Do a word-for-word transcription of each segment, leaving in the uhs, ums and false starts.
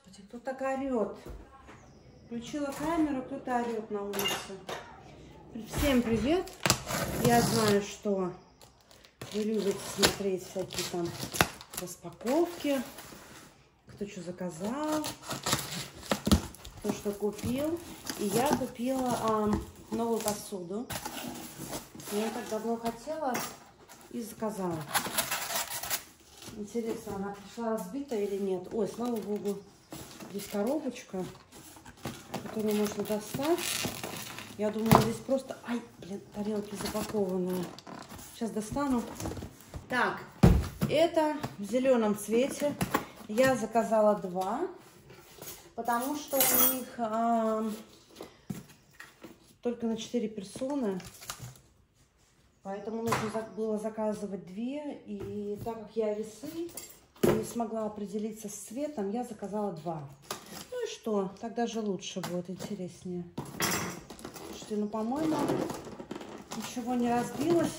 Господи, кто так орет? Включила камеру, кто-то орет на улице. Всем привет! Я знаю, что вы любите смотреть всякие там распаковки, кто что заказал, кто что купил. И я купила а, новую посуду. Я так давно хотела и заказала. Интересно, она пришла разбитая или нет? Ой, слава богу, здесь коробочка, которую можно достать. Я думаю, здесь просто... Ай, блин, тарелки запакованные. Сейчас достану. Так, это в зеленом цвете. Я заказала два, потому что у них а, только на четыре персоны. Поэтому нужно было заказывать две. И так как я весы не смогла определиться с цветом, я заказала два. Ну и что? Так даже лучше будет, интереснее. Слушайте, ну, по-моему, ничего не разбилось.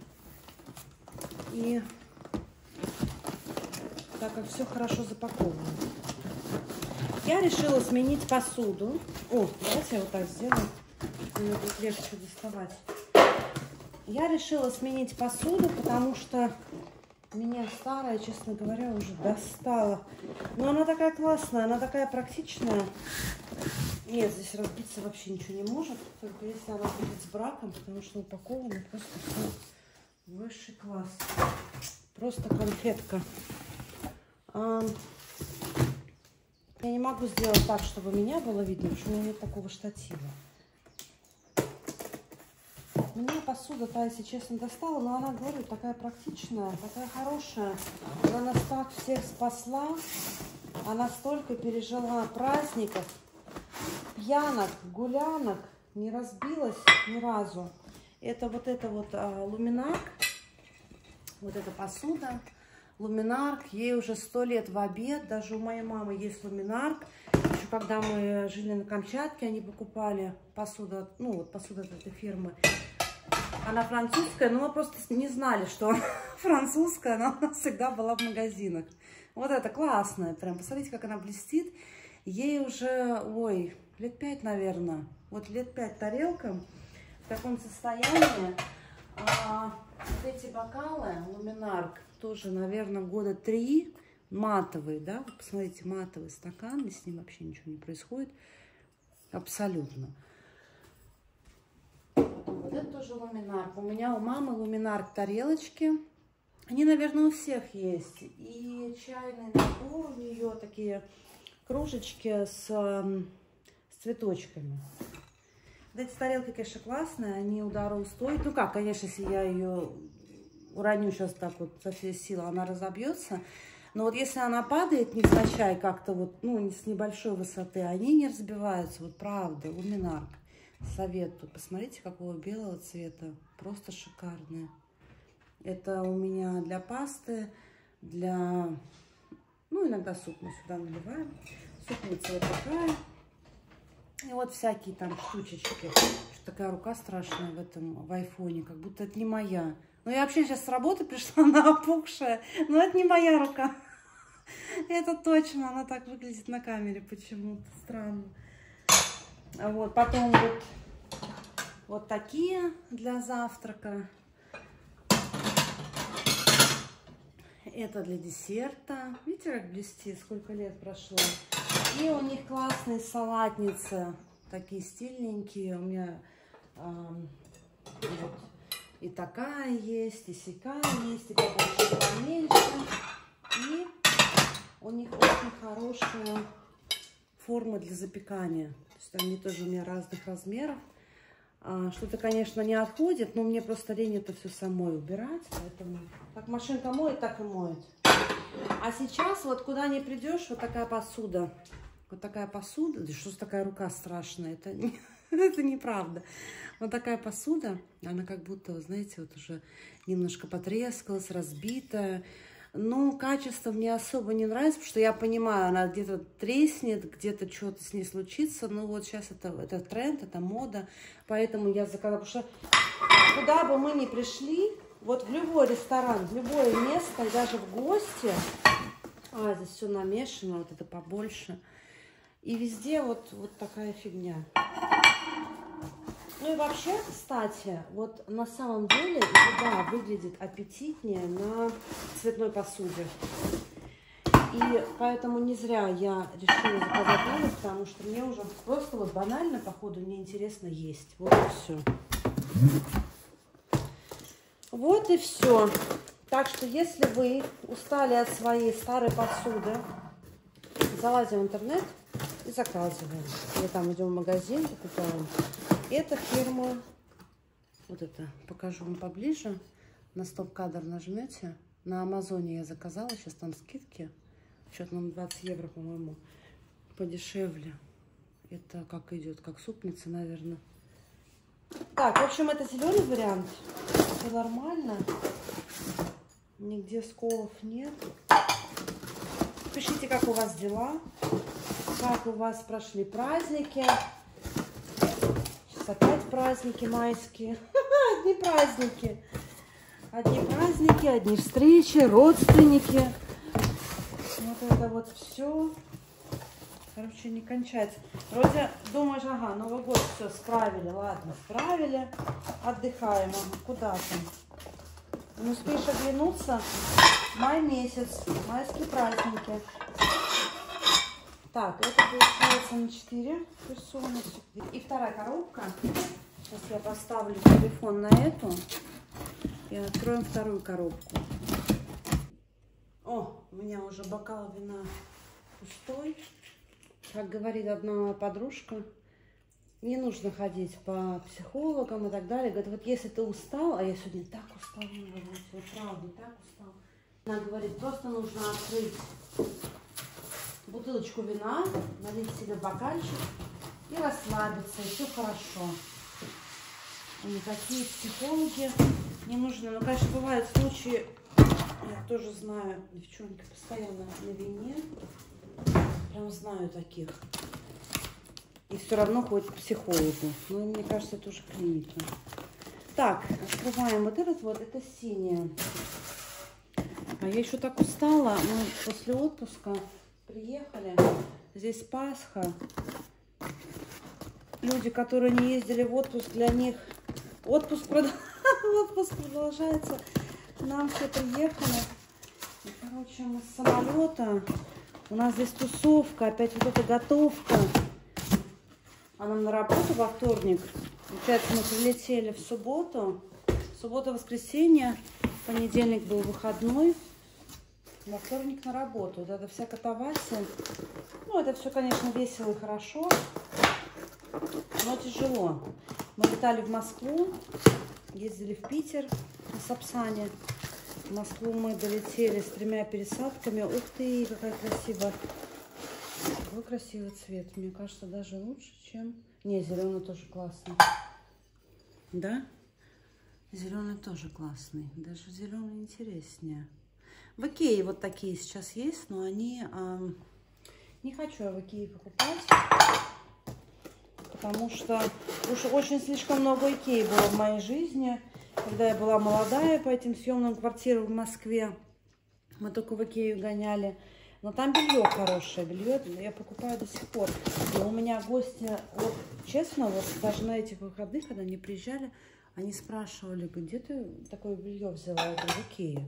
И так как все хорошо запаковано. Я решила сменить посуду. О, давайте я вот так сделаю. Мне будет легче доставать. Я решила сменить посуду, потому что меня старая, честно говоря, уже достала. Но она такая классная, она такая практичная. Нет, здесь разбиться вообще ничего не может, только если она будет с браком, потому что упакована просто высший класс. Просто конфетка. А, я не могу сделать так, чтобы меня было видно, потому что у меня нет такого штатива. Мне посуда-то, если честно, достала, но она, говорю, такая практичная, такая хорошая. Она нас так всех спасла. Она столько пережила праздников, пьянок, гулянок, не разбилась ни разу. Это вот это вот а, Luminark, вот эта посуда. Luminark, ей уже сто лет в обед. Даже у моей мамы есть Luminark. Еще когда мы жили на Камчатке, они покупали посуду, ну вот посуда от этой фирмы. Она французская, но мы просто не знали, что она французская, она у нас всегда была в магазинах. Вот это классная, прям, посмотрите, как она блестит. Ей уже, ой, лет пять, наверное, вот лет пять тарелкам в таком состоянии. А, вот эти бокалы, Luminark, тоже, наверное, года три, матовые, да, вот посмотрите, матовый стакан, и с ним вообще ничего не происходит, абсолютно. Вот это тоже Luminark. У меня у мамы Luminark тарелочки. Они, наверное, у всех есть. И чайный набор у нее, такие кружечки с, с цветочками. Вот эти тарелки, конечно, классные. Они удароустойкие. Ну как, конечно, если я ее уроню сейчас так вот со всей силы, она разобьется. Но вот если она падает невзначай как-то вот, ну, с небольшой высоты, они не разбиваются. Вот правда, Luminark. Советую. Посмотрите, какого белого цвета. Просто шикарные. Это у меня для пасты, для... Ну, иногда суп мы сюда наливаем. Супница вот такая. И вот всякие там штучечки. Что такая рука страшная в этом, в айфоне. Как будто это не моя. Ну, я вообще сейчас с работы пришла, она опухшая. Но это не моя рука. Это точно. Она так выглядит на камере почему-то. Странно. Вот, потом вот, вот такие для завтрака. Это для десерта. Видите, как блестит, сколько лет прошло. И у них классные салатницы, такие стильненькие. У меня э, вот, и такая есть, и сякая есть, и побольше, и поменьше. И у них очень хорошая форма для запекания. То есть они тоже у меня разных размеров. Что-то, конечно, не отходит, но мне просто лень это все самой убирать. Поэтому как машинка моет, так и моет. А сейчас вот куда ни придешь, вот такая посуда. Вот такая посуда. Да что ж такая рука страшная? Это, не, это неправда. Вот такая посуда. Она как будто, вы знаете, вот уже немножко потрескалась, разбитая. Ну, качество мне особо не нравится, потому что я понимаю, она где-то треснет, где-то что-то с ней случится. Ну, вот сейчас это, это тренд, это мода. Поэтому я заказала, потому что куда бы мы ни пришли, вот в любой ресторан, в любое место, даже в гости, А, здесь все намешано, вот это побольше. И везде вот, вот такая фигня. Ну и вообще, кстати, вот на самом деле еда выглядит аппетитнее на цветной посуде. И поэтому не зря я решила заказать новый, потому что мне уже просто вот банально, походу, мне интересно есть. Вот и все. Вот и все. Так что, если вы устали от своей старой посуды, залазим в интернет и заказываем. Или там идем в магазин, покупаем. Это фирма, вот это, покажу вам поближе. На стоп-кадр нажмете. На Амазоне я заказала, сейчас там скидки. Что-то нам двадцать евро, по-моему, подешевле. Это как идет, как супница, наверное. Так, в общем, это зеленый вариант. Все нормально. Нигде сколов нет. Пишите, как у вас дела. Как у вас прошли праздники. Сейчас опять праздники майские. Одни праздники. Одни праздники, одни встречи, родственники. Вот это вот все. Короче, не кончается. Вроде думаешь, ага, Новый год все справили. Ладно, справили. Отдыхаем. Куда там? Не успеешь оглянуться. Май месяц. Майские праздники. Так, это получается на четыре персоны. И вторая коробка. Сейчас я поставлю телефон на эту. И откроем вторую коробку. О, у меня уже бокал вина пустой. Как говорит одна подружка, не нужно ходить по психологам и так далее. Говорит, вот если ты устал, а я сегодня так устала, вот правда, так устала. Она говорит, просто нужно открыть бутылочку вина, налить себе бокальчик и расслабиться, и все хорошо. И никакие психологи не нужны. Но, конечно, бывают случаи, я тоже знаю, девчонки постоянно на вине, прям знаю таких. И все равно ходят к психологу. Ну, мне кажется, это уже клиника. Так, открываем вот этот вот, это синяя. А я еще так устала. Мы после отпуска приехали. Здесь Пасха. Люди, которые не ездили в отпуск, для них отпуск, прод... отпуск продолжается. Нам все приехали. И, короче, мы с самолета. У нас здесь тусовка, опять вот эта готовка. А нам на работу во вторник. Получается, мы прилетели в субботу. Суббота-воскресенье. Понедельник был выходной. Во вторник на работу. Вот это вся катавасия. Ну, это все, конечно, весело и хорошо. Но тяжело. Мы летали в Москву. Ездили в Питер на Сапсане. В Москву мы долетели с тремя пересадками. Ух ты, какая красивая. Какой красивый цвет. Мне кажется, даже лучше, чем... Не, зеленый тоже классный. Да? Зеленый тоже классный. Даже зеленый интереснее. В Икее вот такие сейчас есть, но они... Э, не хочу я в Икее покупать. Потому что уж очень слишком много Икеи было в моей жизни. Когда я была молодая, по этим съемным квартирам в Москве, мы только в Икею гоняли. Но там белье хорошее, белье я покупаю до сих пор. И у меня гости, вот честно, вот даже на этих выходных, когда они приезжали, они спрашивали, где ты такое белье взяла, это в Икее.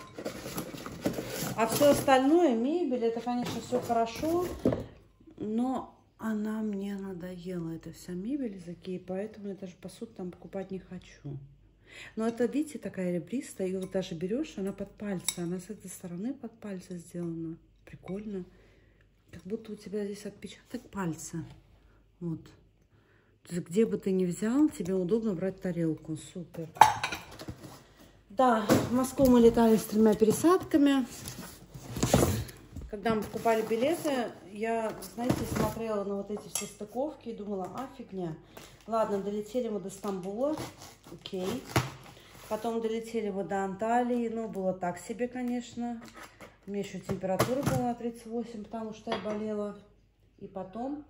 А все остальное, мебель, это, конечно, все хорошо, но она мне надоела, эта вся мебель из Икеи, поэтому я даже посуду там покупать не хочу. Но это, видите, такая ребристая, ее вот даже берешь, она под пальцы, она с этой стороны под пальцы сделана. Прикольно. Как будто у тебя здесь отпечаток пальца. Вот. То есть, где бы ты ни взял, тебе удобно брать тарелку. Супер. Да, в Москву мы летали с тремя пересадками. Когда мы покупали билеты, я, знаете, смотрела на вот эти все стыковки и думала, а, фигня. Ладно, долетели мы до Стамбула. Окей. Потом долетели мы до Анталии. Ну, было так себе, конечно. У меня еще температура была тридцать восемь, потому что я болела. И потом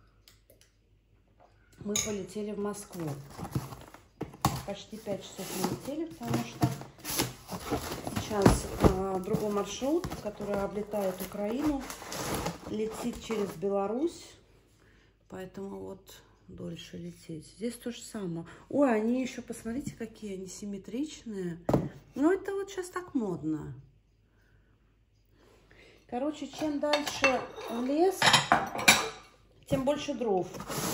мы полетели в Москву. Почти пять часов мы летели, потому что сейчас а, другой маршрут, который облетает Украину, летит через Беларусь, поэтому вот дольше лететь. Здесь то же самое. Ой, они еще, посмотрите, какие они симметричные. Ну, это вот сейчас так модно. Короче, чем дальше в лес, тем больше дров.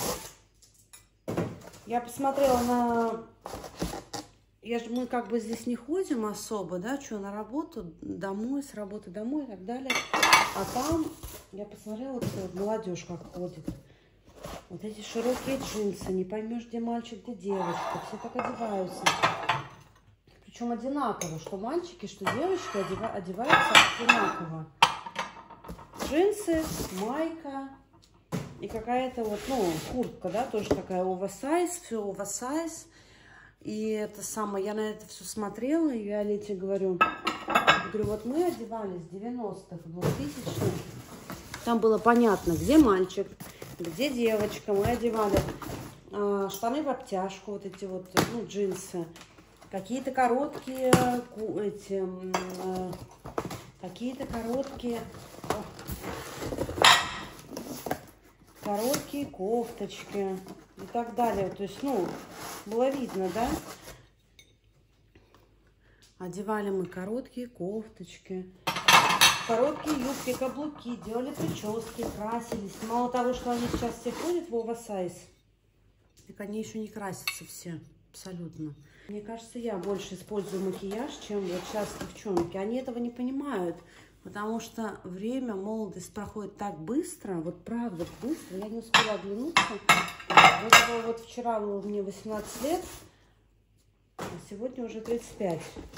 Я посмотрела на... Я же, мы как бы здесь не ходим особо, да, что, на работу, домой, с работы домой и так далее. А там, я посмотрела, вот, вот молодежь как ходит. Вот эти широкие джинсы, не поймешь, где мальчик, где девочка. Все так одеваются. Причем одинаково, что мальчики, что девочки одеваются одинаково. Джинсы, майка и какая-то вот, ну, куртка, да, тоже такая оверсайз, все оверсайз. И это самое, я на это все смотрела, и я Лете говорю, говорю, вот мы одевались в девяностых, двухтысячных, там было понятно, где мальчик, где девочка, мы одевали а, штаны в обтяжку, вот эти вот, ну, джинсы, какие-то короткие, эти, а, какие-то короткие, короткие кофточки и так далее, то есть, ну, было видно, да? Одевали мы короткие кофточки, короткие юбки, каблуки, делали прически, красились. Мало того, что они сейчас все ходят в оверсайз, так они еще не красятся все, абсолютно. Мне кажется, я больше использую макияж, чем вот сейчас девчонки. Они этого не понимают, потому что время, молодость проходит так быстро, вот правда быстро, я не успела оглянуться. Вот, вот вчера было мне восемнадцать лет, а сегодня уже тридцать пять.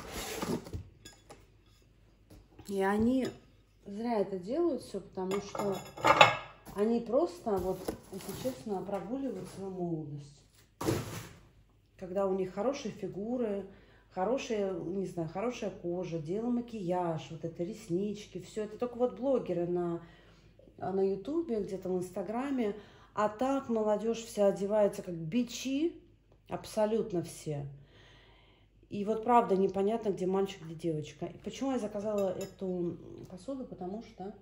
И они зря это делают все, потому что они просто, вот, если честно, прогуливают свою молодость. Когда у них хорошие фигуры, хорошая, не знаю, хорошая кожа, делаем макияж, вот это реснички, все это только вот блогеры на, на ютубе, где-то в инстаграме. А так молодежь вся одевается как бичи, абсолютно все. И вот правда непонятно, где мальчик, где девочка. И почему я заказала эту посуду? Потому что...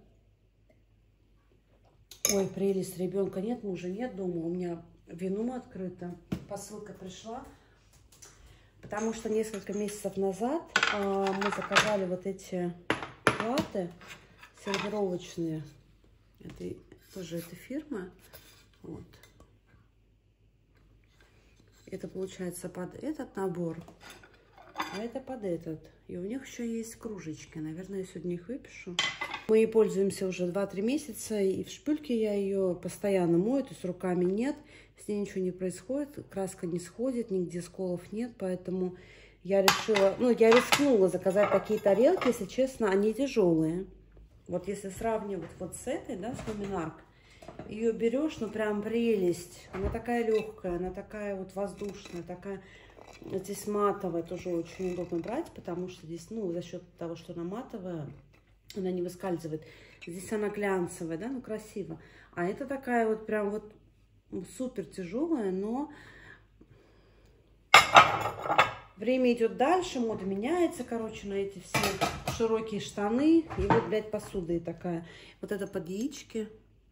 Ой, прелесть, ребенка нет, мужа нет дома. У меня вино открыто. Посылка пришла. Потому что несколько месяцев назад э, мы заказали вот эти платы сервировочные. Это тоже эта фирма. Вот. Это получается под этот набор, а это под этот. И у них еще есть кружечки. Наверное, я сегодня их выпишу. Мы ей пользуемся уже два-три месяца, и в шпильке я ее постоянно мою, то есть руками нет, с ней ничего не происходит, краска не сходит, нигде сколов нет, поэтому я решила, ну, я рискнула заказать такие тарелки, если честно, они тяжелые. Вот если сравнивать вот с этой, да, с Luminark, ее берешь, ну, прям прелесть, она такая легкая, она такая вот воздушная, такая, здесь матовая, тоже очень удобно брать, потому что здесь, ну, за счет того, что она матовая, она не выскальзывает. Здесь она глянцевая, да, ну красиво. А это такая вот прям вот супер тяжелая, но время идет дальше, мода меняется, короче, на эти все широкие штаны. И вот, блядь, посуда и такая. Вот это под яички.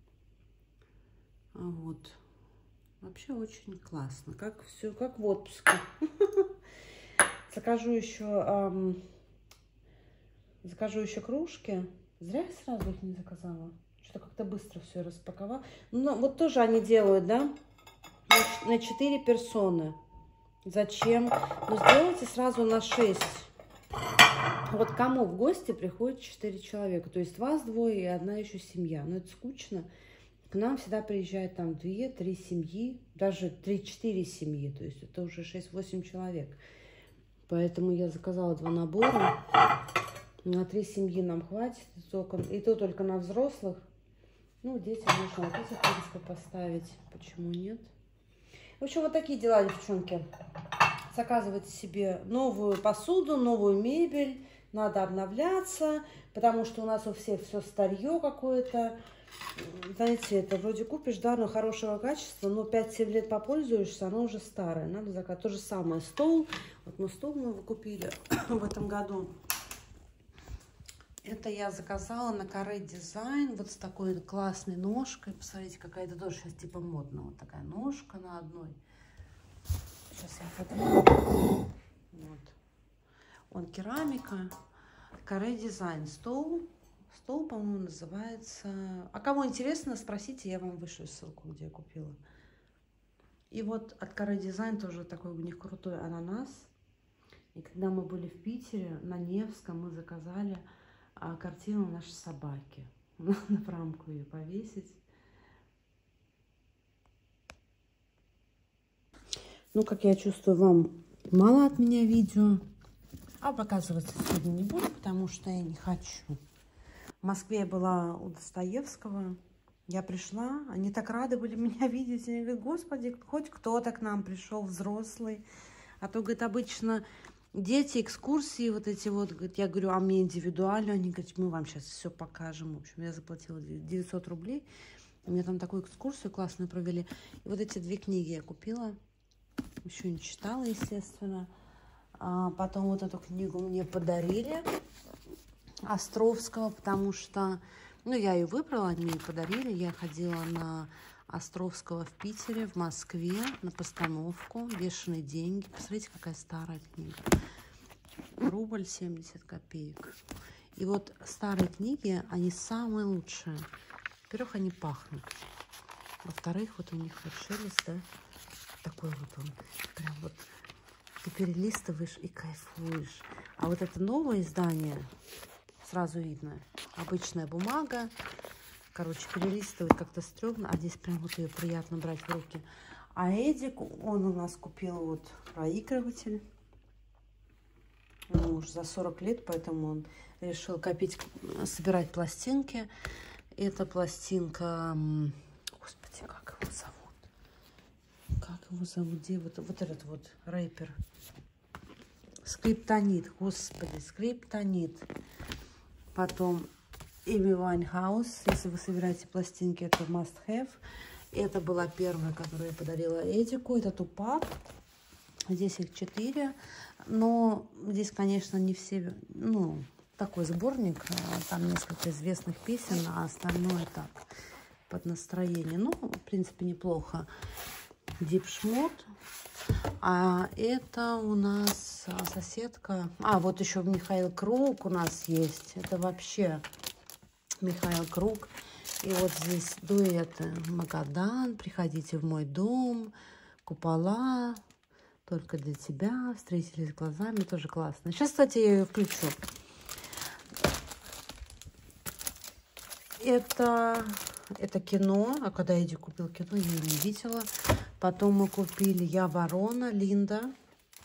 Вот. Вообще очень классно. Как все, как в отпуске. Закажу еще... Закажу еще кружки. Зря я сразу их не заказала. Что-то как-то быстро все распаковала. Ну, вот тоже они делают, да? На четыре персоны. Зачем? Ну, сделайте сразу на шесть. Вот кому в гости приходит четыре человека. То есть вас двое и одна еще семья. Но это скучно. К нам всегда приезжает там две-три семьи. Даже три-четыре семьи. То есть это уже шесть-восемь человек. Поэтому я заказала два набора. На три семьи нам хватит, и то только на взрослых. Ну, детям можно вот эти, в принципе, поставить. Почему нет? В общем, вот такие дела, девчонки. Заказывайте себе новую посуду, новую мебель. Надо обновляться, потому что у нас у всех все старье какое-то. Знаете, это вроде купишь, да, но хорошего качества, но пять-семь лет попользуешься, оно уже старое. Надо заказать. То же самое стол. Вот мы стол мы купили в этом году. Это я заказала на Каре Дизайн, вот с такой классной ножкой. Посмотрите, какая-то тоже сейчас типа модная. Вот такая ножка на одной. Сейчас я подниму. Вот. Он керамика. Каре Дизайн. Стол. Стол, по-моему, называется... А кому интересно, спросите, я вам вышлю ссылку, где я купила. И вот от Каре Дизайн тоже такой у них крутой ананас. И когда мы были в Питере, на Невском, мы заказали а, картину нашей собаки. Надо в рамку ее повесить. Ну, как я чувствую, вам мало от меня видео. А показываться сегодня не буду, потому что я не хочу. В Москве я была у Достоевского. Я пришла, они так рады были меня видеть. Они говорят, господи, хоть кто-то к нам пришел, взрослый. А то, говорит, обычно дети, экскурсии вот эти вот. Говорит, я говорю, а мне индивидуально? Они говорят, мы вам сейчас все покажем. В общем, я заплатила девятьсот рублей. У меня там такую экскурсию классную провели. И вот эти две книги я купила. Еще не читала, естественно. А потом вот эту книгу мне подарили. Островского, потому что... Ну, я ее выбрала, они мне подарили. Я ходила на Островского в Питере, в Москве, на постановку «Бешеные деньги». Посмотрите, какая старая книга. Рубль семьдесят копеек. И вот старые книги, они самые лучшие. Во-первых, они пахнут. Во-вторых, вот у них вот шелест, да, такой вот он. Прям вот ты перелистываешь и кайфуешь. А вот это новое издание... Сразу видно. Обычная бумага. Короче, перелистывать как-то стрёмно. А здесь прям вот ее приятно брать в руки. А Эдик, он у нас купил вот проигрыватель. Ему уже за сорок лет, поэтому он решил копить, собирать пластинки. Эта пластинка... Господи, как его зовут? Как его зовут? Где вот, вот этот вот рэпер? Скриптонит. Господи, Скриптонит. Потом Эми Вайнхаус. Если вы собираете пластинки, это must have. Это была первая, которую я подарила Эдику. Это Тупак. Здесь их четыре. Но здесь, конечно, не все... Ну, такой сборник. Там несколько известных песен, а остальное так, под настроение. Ну, в принципе, неплохо. Дипшмот. А это у нас соседка. А, вот еще Михаил Круг у нас есть. Это вообще Михаил Круг. И вот здесь дуэты. Магадан, приходите в мой дом, Купола, только для тебя, встретились глазами, тоже классно. Сейчас, кстати, я ее включу. Это, это кино. А когда Эдди купил кино, я ее не видела. Потом мы купили «Я ворона», Линда.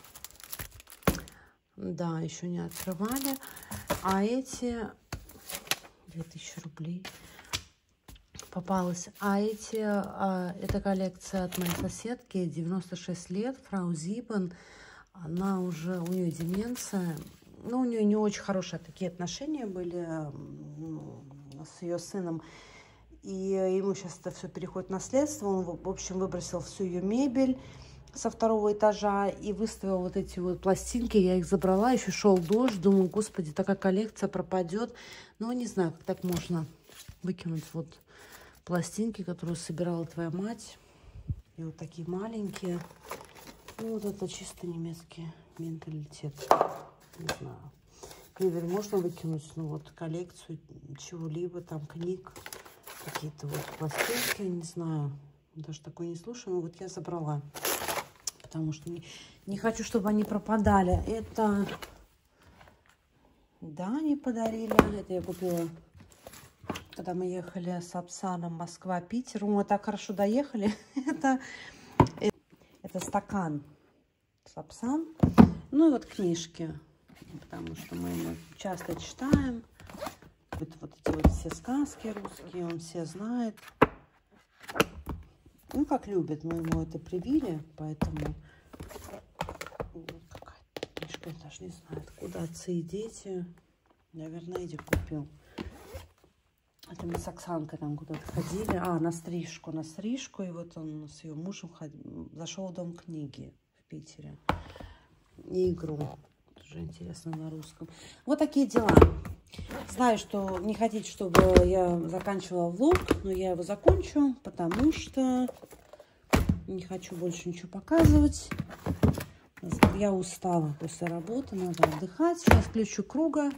Да, еще не открывали. А эти... две тысячи рублей попалась. А эти... А, это коллекция от моей соседки. девяносто шесть лет. Фрау Зибен. Она уже... У нее деменция. Ну, у нее не очень хорошие такие отношения были ну, с ее сыном. И ему сейчас это все переходит в наследство. Он, в общем, выбросил всю ее мебель со второго этажа и выставил вот эти вот пластинки. Я их забрала, еще шел дождь. Думаю, господи, такая коллекция пропадет. Но не знаю, как так можно выкинуть вот пластинки, которые собирала твоя мать. И вот такие маленькие. Ну, вот это чисто немецкий менталитет. Не знаю. Наверное, можно выкинуть, ну, вот коллекцию чего-либо, там, книг. Какие-то вот пластинки, не знаю, даже такое не слушаю, но вот я забрала, потому что не, не хочу, чтобы они пропадали. Это, да, они подарили, это я купила, когда мы ехали с Апсаном Москва-Питер, мы так хорошо доехали, это, это стакан Сапсан, ну и вот книжки, потому что мы его часто читаем. Вот, вот эти вот все сказки русские, он все знает. Ну, как любит, мы ему это привили, поэтому... Вот какая книжка, я даже не знаю, откуда «Отцы и дети». Наверное, Эдик купил. Это мы с Оксанкой там куда-то ходили. А, на стрижку, на стрижку. И вот он с ее мужем ходил, зашел в Дом книги в Питере. И игру. Тоже интересно на русском. Вот такие дела. Знаю, что не хотите, чтобы я заканчивала влог, но я его закончу, потому что не хочу больше ничего показывать. Я устала после работы, надо отдыхать. Сейчас включу Круга.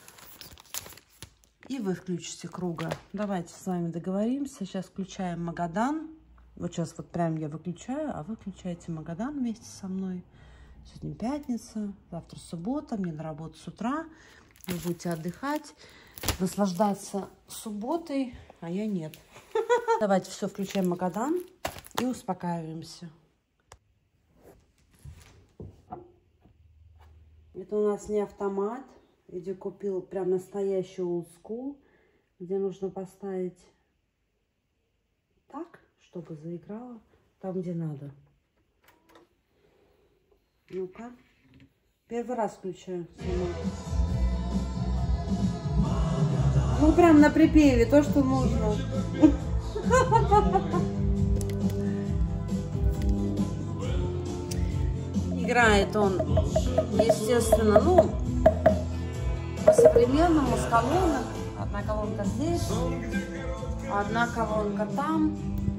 И вы включите Круга. Давайте с вами договоримся. Сейчас включаем Магадан. Вот сейчас вот прям я выключаю, а вы включаете Магадан вместе со мной. Сегодня пятница, завтра суббота, мне на работу с утра. Вы будете отдыхать, наслаждаться субботой, а я нет. Давайте все, включаем Магадан и успокаиваемся. Это у нас не автомат, где купил прям настоящий old school, где нужно поставить так, чтобы заиграло там, где надо. Ну-ка. Первый раз включаю. Ну, прям на припеве, то, что нужно. Играет он, естественно, ну, по-современному, с колонок. Одна колонка здесь, одна колонка там.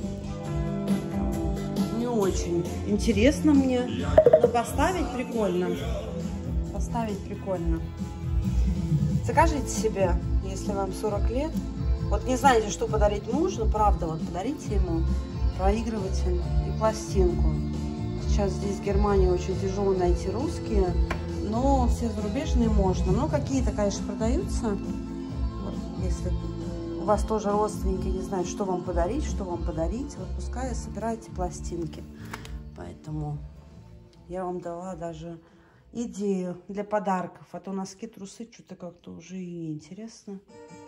Не очень интересно мне, но поставить прикольно. Поставить прикольно. Закажите себе, если вам сорок лет. Вот не знаете, что подарить мужу, правда, вот подарите ему проигрыватель и пластинку. Сейчас здесь в Германии очень тяжело найти русские, но все зарубежные можно. Но какие-то, конечно, продаются. Вот, если у вас тоже родственники не знают, что вам подарить, что вам подарить, вот пускай собирайте пластинки. Поэтому я вам дала даже идею для подарков. А то носки, трусы что-то как-то уже и неинтересно.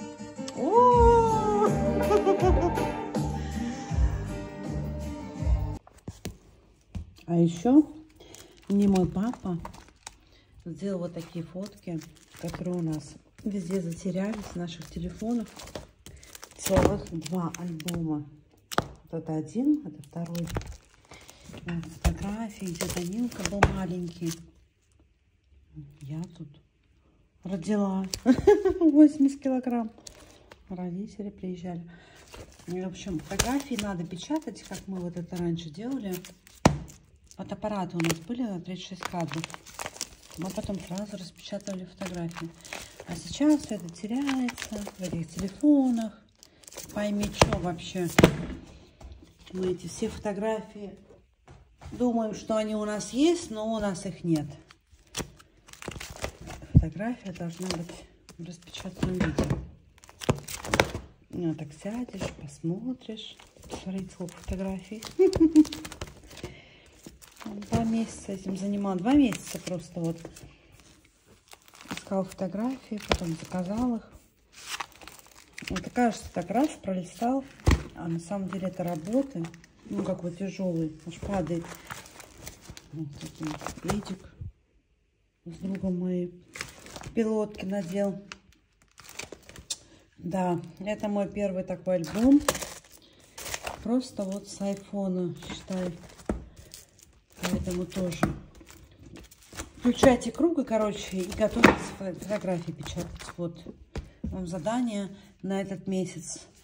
А еще мне мой папа сделал вот такие фотки, которые у нас везде затерялись в наших телефонах. Целых два альбома. Вот это один, это второй. Фотографии, где Данилка был маленький. Я тут родила восемьдесят килограмм. Родители приезжали. В общем, фотографии надо печатать, как мы вот это раньше делали. Фотоаппараты у нас были на тридцать шесть кадров. Мы потом сразу распечатывали фотографии. А сейчас это теряется в этих телефонах. Пойми, что вообще. Мы эти все фотографии думаем, что они у нас есть, но у нас их нет. Фотография должна быть в распечатанном виде. Ну, так сядешь, посмотришь. Смотрите, сколько фотографий. Два месяца этим занимал. Два месяца просто вот искал фотографии, потом заказал их. Это кажется, так раз пролистал, а на самом деле это работы. Ну, как вот тяжелый, аж падает. Вот такой пледик с другом моей пилотки надел. Да, это мой первый такой альбом. Просто вот с айфона, считай. Поэтому тоже включайте Круга, короче, и готовьтесь фотографии печатать. Вот вам задание на этот месяц.